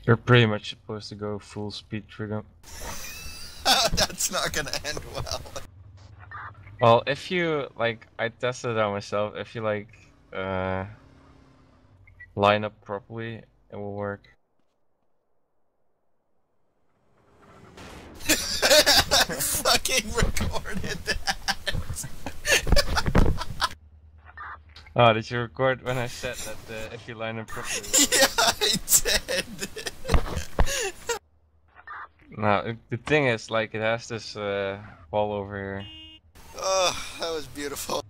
You're pretty much supposed to go full speed through them. That's not gonna end well. Well, if you like, I tested it out myself. If you like, line up properly, it will work. I fucking recorded that. Oh, did you record when I said that if you line up properly? Yeah, I did. No, the thing is, like, it has this wall over here. Oh, that was beautiful.